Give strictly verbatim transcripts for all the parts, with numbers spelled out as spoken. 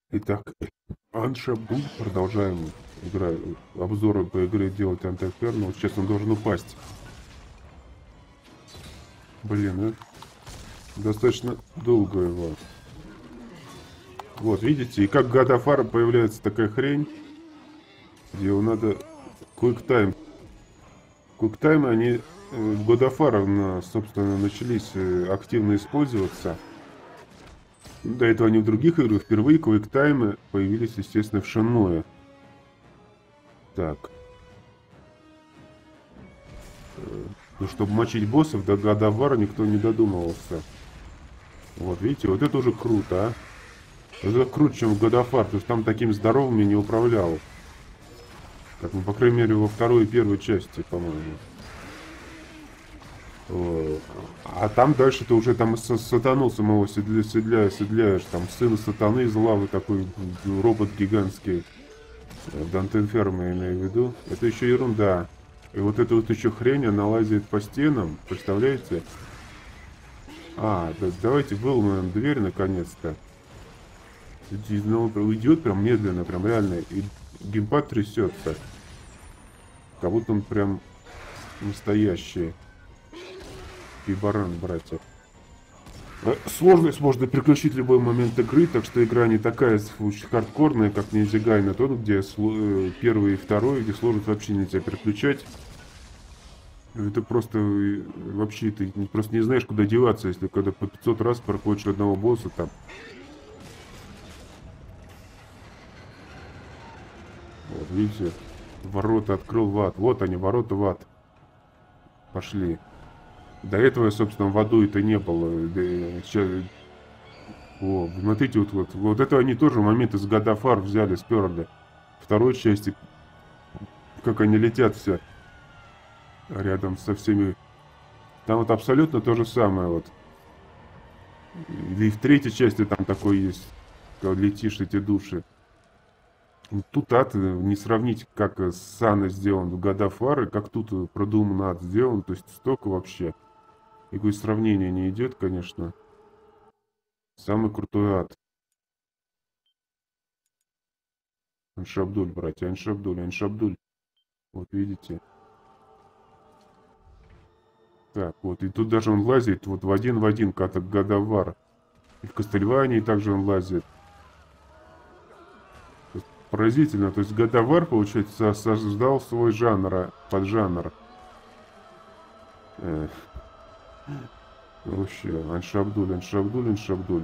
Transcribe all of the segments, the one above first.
Итак, Аншабуль, продолжаем игра, обзоры по игре делать Антеферно. Вот сейчас он должен упасть. Блин, это достаточно долго его. Вот, видите, и как God of War появляется такая хрень, где его надо Quick Time. Quick Time, они в God of War, собственно, начались активно использоваться. До этого они в других играх. Впервые Quick Time появились, естественно, в Shenmue. Так. Ну, чтобы мочить боссов, до God of War никто не додумывался. Вот, видите, вот это уже круто, а. Это круче, чем в God of War, потому что там таким здоровым я не управлял. Как, ну, по крайней мере, во второй и первой части, по-моему. А там дальше ты уже там сатану самого седля, седля, седляешь, там сына сатаны из лавы, такой робот гигантский. Дантенфермо я имею в виду. Это еще ерунда. И вот эта вот еще хрень, она лазит по стенам, представляете? А, да, давайте выломаем дверь наконец-то. Уйдет прям медленно, прям реально. И геймпад трясется. Как будто он прям настоящий. И баран, братья. Сложность можно переключить в любой момент игры, так что игра не такая хардкорная, как Ninja Gaiden, тот, где первый и второй, где сложность вообще нельзя переключать. Это просто вообще ты просто не знаешь, куда деваться, если когда по пятьсот раз проходишь одного босса там. Вот, видите, ворота открыл в ад. Вот они, ворота в ад. Пошли. До этого я, собственно, в аду это не было. Сейчас... О, смотрите, вот, вот, вот это они тоже момент из God of War взяли, сперли. Второй части, как они летят все рядом со всеми. Там вот абсолютно то же самое вот. И в третьей части там такой есть, когда летишь, эти души. Тут ад не сравнить, как Сана сделан в God of War, и как тут продуман ад сделан. То есть столько вообще. Никакое сравнение не идет, конечно. Самый крутой ад. Аншабдуль, братья, Аншабдуль, Аншабдуль. Вот видите. Так, вот, и тут даже он лазит вот в один в один, как God of War. И в Кастельвании также он лазит. То есть, поразительно. То есть God of War, получается, создал свой жанр, поджанр. Эх. Вообще, Аншабдуль, Аншабдуль, Аншабдуль.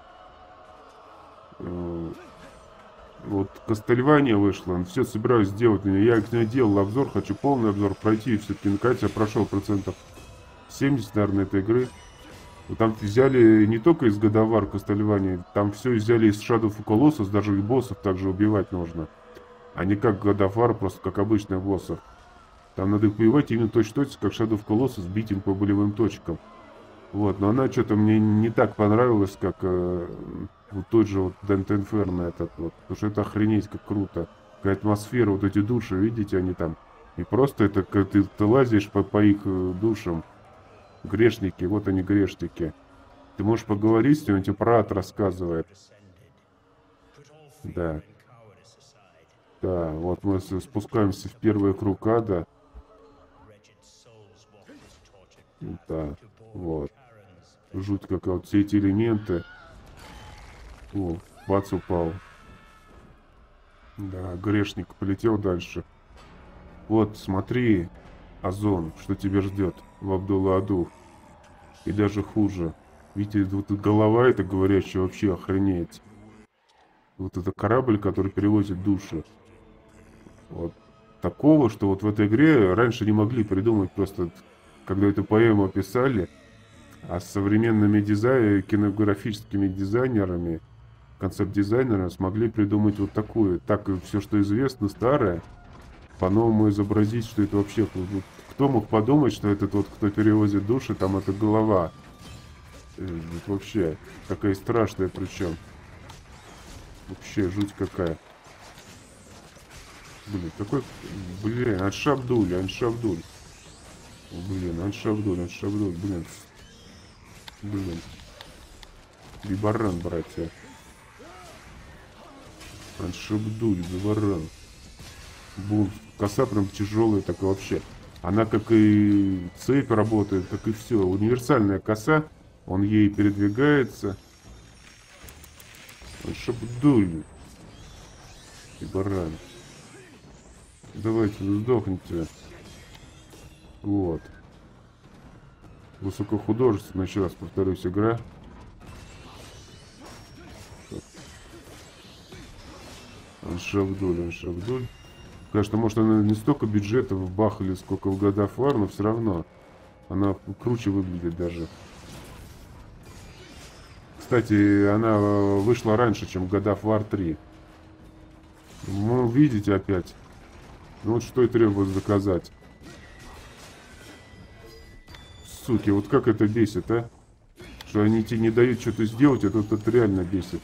Вот Кастельвания вышла, все собираюсь сделать. Я их не делал обзор, хочу полный обзор пройти. И все-таки наконец я прошел процентов семьдесят, наверное, этой игры. Вот там взяли не только из God of War Кастельвания, там все взяли из Shadow of Colossus, даже и боссов также убивать нужно. А не как God of War, просто как обычных боссов. Там надо их убивать именно точно-точно, как Shadow of Colossus, бить им по болевым точкам. Вот, но она что-то мне не так понравилась, как э, вот тот же вот Dante Inferno этот вот. Потому что это охренеть как круто. Какая атмосфера, вот эти души, видите, они там. И просто это, как ты, ты лазишь по, по их душам. Грешники, вот они грешники. Ты можешь поговорить с ним, он тебе про ад рассказывает. Да. Да, вот мы спускаемся в первый круг ада. Да, вот. Жуть какая, вот все эти элементы. О, бац, упал. Да, грешник полетел дальше. Вот, смотри, Озон, что тебя ждет в Абдулла-Аду. И даже хуже. Видите, вот голова эта говорящая вообще охренеть. Вот это корабль, который перевозит души. Вот. Такого, что вот в этой игре раньше не могли придумать просто, когда эту поэму писали. А с современными дизай... кинематографическими дизайнерами, концепт-дизайнерами смогли придумать вот такую. Так все, что известно, старое, по-новому изобразить, что это вообще... Кто мог подумать, что этот вот, кто перевозит души, там это голова. Вот вообще, такая страшная причем. Вообще, жуть какая. Блин, какой... Блин, Аншабдуль, Аншабдуль. Блин, Аншабдуль, Аншабдуль, блин. Блин. Бибаран, братья. Аншабдуль, Заваран. Бум. Коса прям тяжелая такая вообще. Она как и цепь работает, как и все. Универсальная коса. Он ей передвигается. Аншабдуль. И баран. Давайте, сдохните. Вот. Высокохудожественная, еще раз повторюсь, игра. Аншабдуль, Аншабдуль. Конечно, может, она не столько бюджета вбахали, сколько в God of War, но все равно она круче выглядит даже. Кстати, она вышла раньше, чем God of War три. Ну, видите опять. Ну, вот что и требовалось заказать. Суки, вот как это бесит, а? Что они тебе не дают что-то сделать, это, это реально бесит.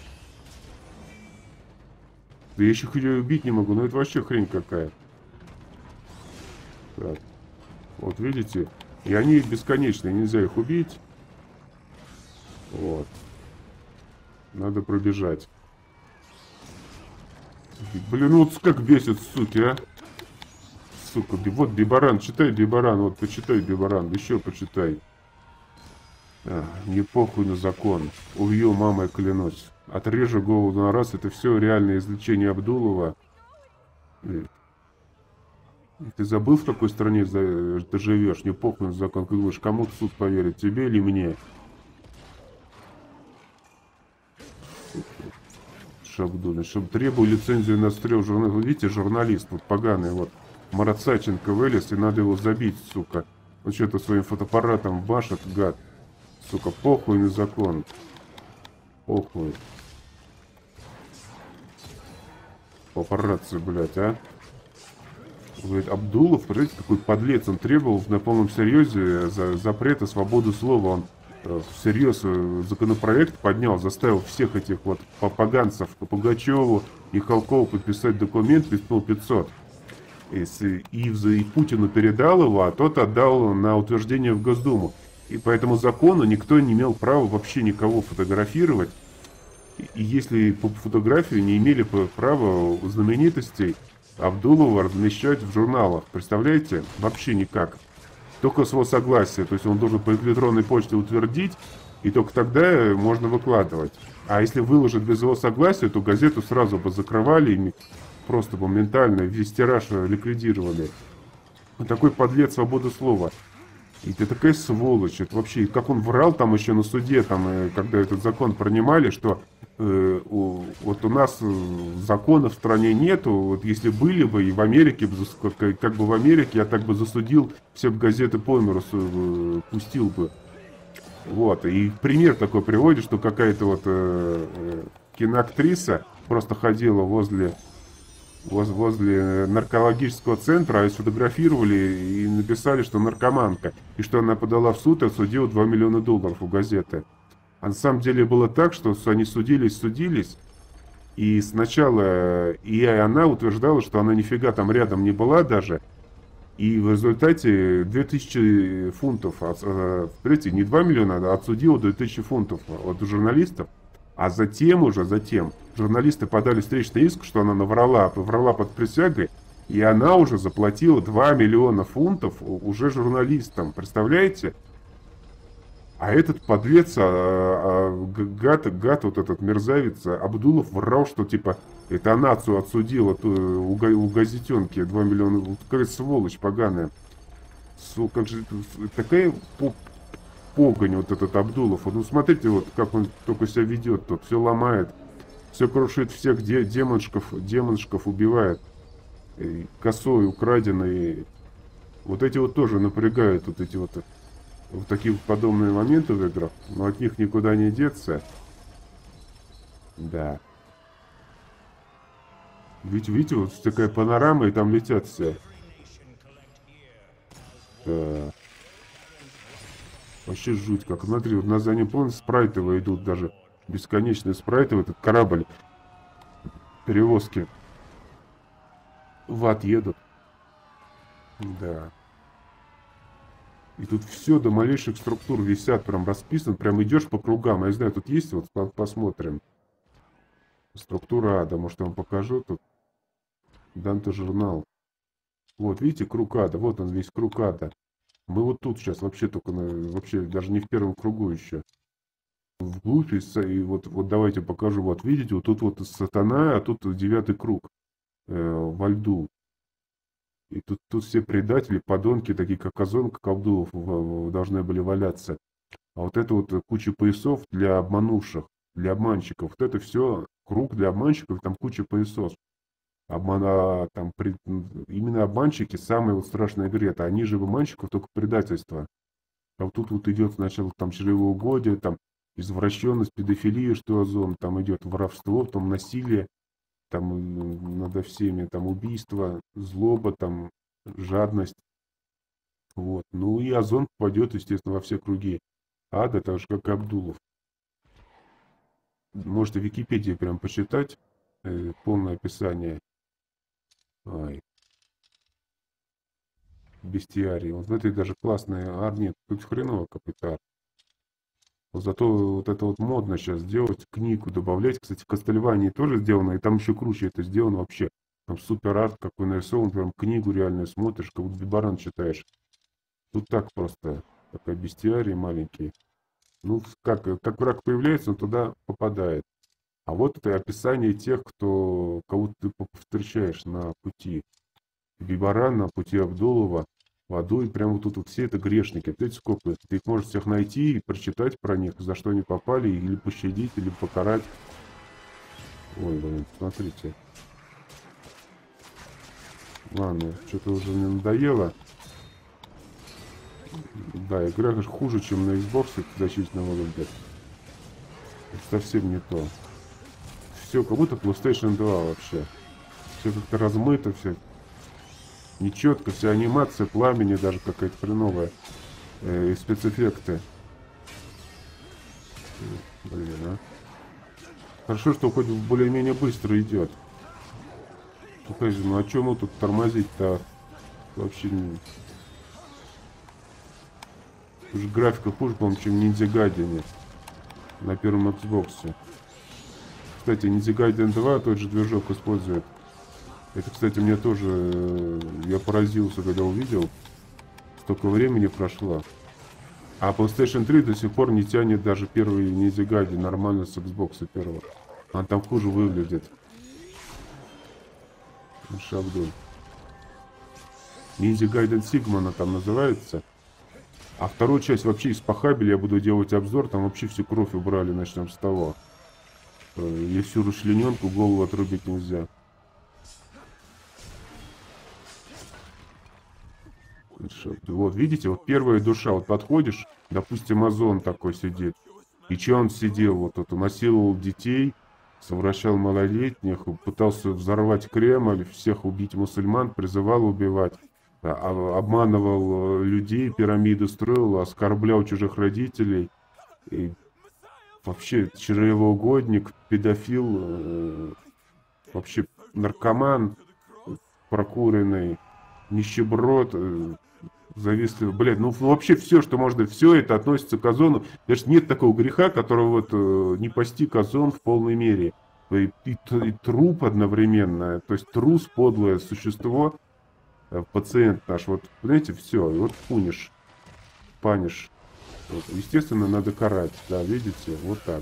Да я еще ее убить не могу, но это вообще хрень какая. Так. Вот видите? И они бесконечные, нельзя их убить. Вот. Надо пробежать. Блин, ну вот как бесит, суки, а. Сука, вот Бибаран, читай Бибаран, вот почитай Бибаран, еще почитай. А, не похуй на закон. Убью, мамой клянусь. Отрежу голову на раз, это все реальное излечение Абдулова. Ты забыл, в какой стране ты живешь? Не похуй на закон. Как думаешь, кому суд поверит, тебе или мне? Шабдулин, чтобы требую лицензию на стрел журналист. Видите, журналист, вот поганый, вот. Марат Саченко вылез, и надо его забить, сука. Он что-то своим фотоаппаратом башит, гад. Сука, похуй на закон. Похуй. Папарацци, блядь, а? Говорит, Абдулов, представляете, какой подлец. Он требовал на полном серьезе за запрета свободы слова. Он э, всерьез э, законопроект поднял, заставил всех этих вот попаганцев, Пугачеву и Халкову подписать документ пятьсот пятьсот. И, и, и Путину передал его, а тот отдал на утверждение в Госдуму. И по этому закону никто не имел права вообще никого фотографировать. И если по фотографии не имели права знаменитостей Абдулова размещать в журналах. Представляете? Вообще никак. Только с его согласия. То есть он должен по электронной почте утвердить, и только тогда можно выкладывать. А если выложат без его согласия, то газету сразу бы закрывали, и просто бы моментально весь тираж ликвидировали. Он такой подлец свободы слова. И ты такая сволочь. Это вообще, как он врал там еще на суде, там, когда этот закон принимали, что э, у, вот у нас законов в стране нету, вот если были бы и в Америке, как, как бы в Америке, я так бы засудил, все бы газеты по миру э, пустил бы. Вот, и пример такой приводит, что какая-то вот э, э, киноактриса просто ходила возле... возле наркологического центра, и сфотографировали и написали, что наркоманка, и что она подала в суд и отсудила два миллиона долларов у газеты. А на самом деле было так, что они судились, судились, и сначала и она утверждала, что она нифига там рядом не была даже, и в результате две тысячи фунтов, смотрите, не два миллиона, а отсудила две тысячи фунтов от журналистов. А затем уже, затем, журналисты подали встречный иск, что она наврала, врала под присягой, и она уже заплатила два миллиона фунтов уже журналистам. Представляете? А этот подлец, а, а, гад, гад, вот этот мерзавец, Абдулов врал, что типа это она отсудила ту, у, у газетенки два миллиона. Вот какая сволочь поганая. Су, как же, такая... погонь вот этот Абдулов. Ну смотрите, вот как он только себя ведет тут. Все ломает. Все крушит всех де демоншков, демоншков убивает. И косой, украденный. Вот эти вот тоже напрягают, вот эти вот, вот такие подобные моменты в играх. Но от них никуда не деться. Да. Видите, видите, вот такая панорама, и там летят все. Да. Вообще жуть как. Смотри, вот на заднем плане спрайтовые идут даже. Бесконечные спрайты в этот корабль. Перевозки. В ад едут. Да. И тут все до малейших структур висят, прям расписан. Прям идешь по кругам. Я знаю, тут есть, вот посмотрим. Структура ада. Может, я вам покажу тут. Данте журнал. Вот, видите, круг ада. Вот он весь круг ада. Мы вот тут сейчас вообще только, на, вообще даже не в первом кругу еще. Вглубь, и, и вот, вот давайте покажу. Вот видите, вот тут вот сатана, а тут девятый круг э, во льду. И тут, тут все предатели, подонки, такие как Озон, как Абдулов, должны были валяться. А вот это вот куча поясов для обманувших, для обманщиков. Вот это все круг для обманщиков, там куча поясов. Обмана, там, при, именно обманщики самые вот страшные вред. Они же обманщиков только предательство. А вот тут вот идет сначала там чревоугодие, там извращенность, педофилия, что Озон, там идет воровство, там насилие, там над всеми, там убийство, злоба, там жадность. Вот. Ну и Озон попадет, естественно, во все круги ада, так же, как и Абдулов. Можете в Википедии прям почитать э, полное описание. Ай. Бестиарий. Вот в этой даже классная армия, тут хреново капитар. Вот зато вот это вот модно сейчас делать, книгу добавлять. Кстати, в Кастельвании тоже сделано, и там еще круче это сделано вообще. Там супер арт какой нарисован, прям книгу реально смотришь, как будто Бибаран читаешь. Тут так просто, такая бестиарий маленький. Ну, как, как враг появляется, он туда попадает. А вот это описание тех, кто, кого ты встречаешь на пути Бибаран, на пути Абдулова, водой, прямо вот тут вот все это грешники. Видите, сколько ты их можешь всех найти и прочитать про них, за что они попали, или пощадить, или покарать. Ой, блин, смотрите. Ладно, что-то уже мне надоело. Да, игра, конечно, хуже, чем на Xbox значительно выглядит. Это совсем не то. Все, как будто PlayStation два вообще. Все как-то размыто, все нечетко, вся анимация, пламени даже какая-то хреновая. Э, и спецэффекты. Блин, а. Хорошо, что хоть более-менее быстро идет. Ну а чем мы тут тормозить-то? Вообще не... Уже графика хуже, по-моему, чем Ninja Gaiden на первом Xbox. Кстати, Ninja Gaiden два тот же движок использует. Это, кстати, мне тоже... Я поразился, когда увидел. Столько времени прошло. А PlayStation три до сих пор не тянет даже первый Ninja Gaiden нормально с Xbox первого. Он там хуже выглядит. Шабдуль. Ninja Gaiden Sigma она там называется. А вторую часть вообще из похабили, я буду делать обзор, там вообще всю кровь убрали, начнем с того. И всю расчлененку, голову отрубить нельзя. Вот видите, вот первая душа, вот подходишь, допустим, Озон такой сидит. И че он сидел, вот тут, насиловал детей, совращал малолетних, пытался взорвать Кремль, всех убить мусульман, призывал убивать. Обманывал людей, пирамиды строил, оскорблял чужих родителей. И вообще чревоугодник, педофил, вообще наркоман прокуренный, нищеброд, завистливый. Блядь, ну вообще все, что можно, все это относится к Озону. Даже нет такого греха, которого вот не постиг Озон в полной мере. И, и, и труп одновременно, то есть трус, подлое существо, пациент наш, вот, понимаете, все, и вот пуниш, паниш. Вот, естественно, надо карать, да, видите, вот так.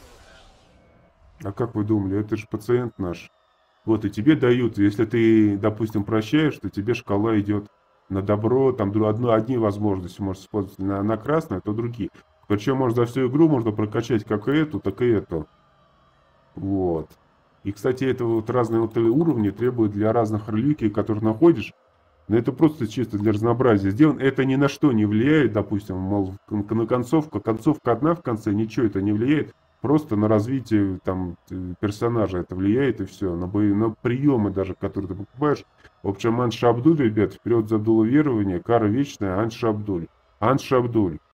А как вы думали, это же пациент наш. Вот, и тебе дают, если ты, допустим, прощаешь, то тебе шкала идет на добро, там одно, одни возможности можешь использовать на, на красное, то другие. Причем можно за всю игру можно прокачать как и эту, так и эту. Вот. И, кстати, это вот разные вот уровни требуют для разных реликвий, которые находишь. Но это просто чисто для разнообразия сделано. Это ни на что не влияет, допустим, мол, на концовку, концовка одна в конце, ничего это не влияет. Просто на развитие там персонажа это влияет и все. На, бои, на приемы даже, которые ты покупаешь. В общем, Анша Абдуль, ребят, вперед за Абдулла верование, кара вечная, Анша Абдуль. Анша Абдуль.